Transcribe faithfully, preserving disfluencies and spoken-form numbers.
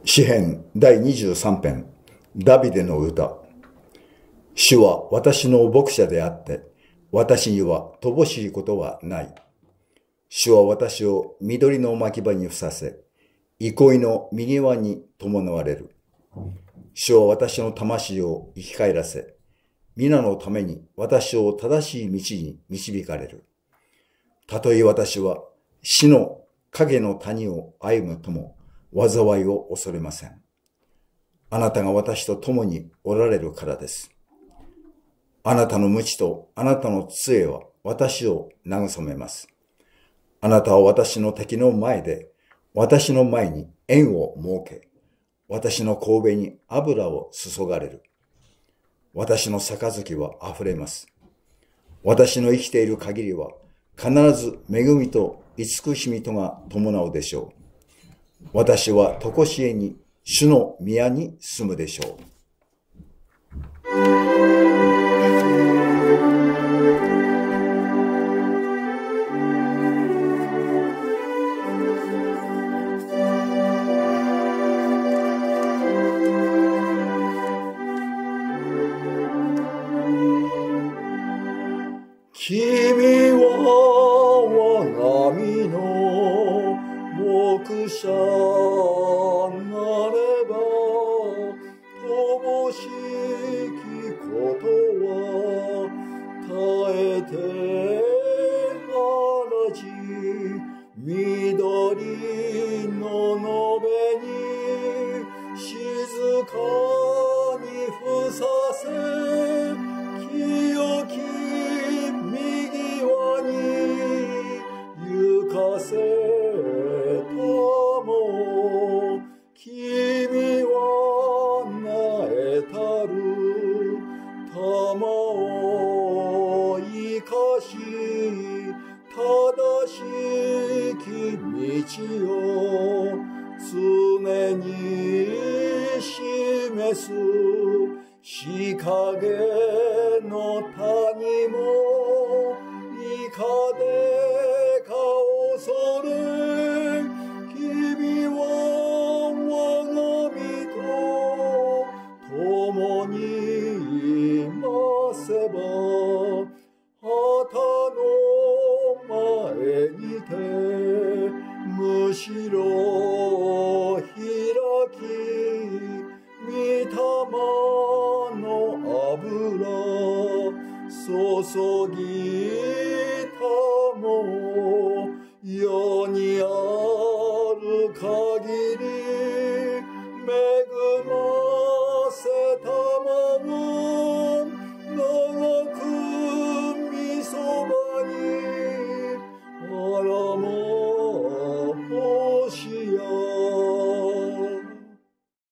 詩編だいにじゅうさん編、ダビデの歌。主は私の牧者であって、私には乏しいことはない。主は私を緑の牧場にふさせ、憩いの右輪に伴われる。主は私の魂を生き返らせ、皆のために私を正しい道に導かれる。たとえ私は死の影の谷を歩むとも、災いを恐れません。あなたが私と共におられるからです。あなたの鞭とあなたの杖は私を慰めます。あなたは私の敵の前で、私の前に縁を設け、私の頭に油を注がれる。私の杯は溢れます。私の生きている限りは、必ず恵みと慈しみとが伴うでしょう。私は常しえに主の宮に住むでしょう。君は我が身の牧者なれば、乏しきことは耐えて話し、緑の野辺に静かにふさせ、清き右輪に行かせたも、君はなえたる玉を生かし、正しき道を常に示す。日陰